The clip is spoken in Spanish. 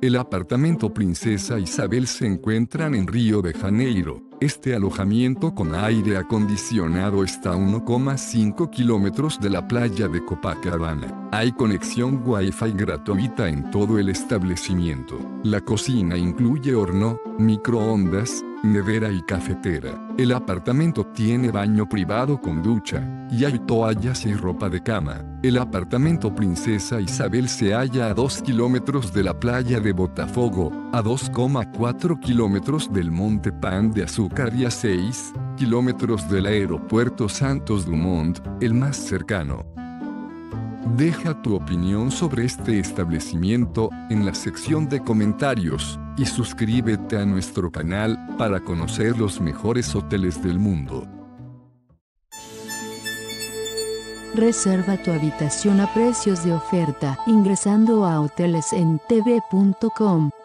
El apartamento Princesa Isabel se encuentra en Río de Janeiro. Este alojamiento con aire acondicionado está a 1,5 kilómetros de la playa de Copacabana. Hay conexión Wi-Fi gratuita en todo el establecimiento. La cocina incluye horno, microondas, nevera y cafetera. El apartamento tiene baño privado con ducha, y hay toallas y ropa de cama. El apartamento Princesa Isabel se halla a 2 kilómetros de la playa de Botafogo, a 2,4 kilómetros del Monte Pan de Azúcar y a 6 kilómetros del aeropuerto Santos Dumont, el más cercano. Deja tu opinión sobre este establecimiento en la sección de comentarios y suscríbete a nuestro canal para conocer los mejores hoteles del mundo. Reserva tu habitación a precios de oferta ingresando a hotelesentv.com.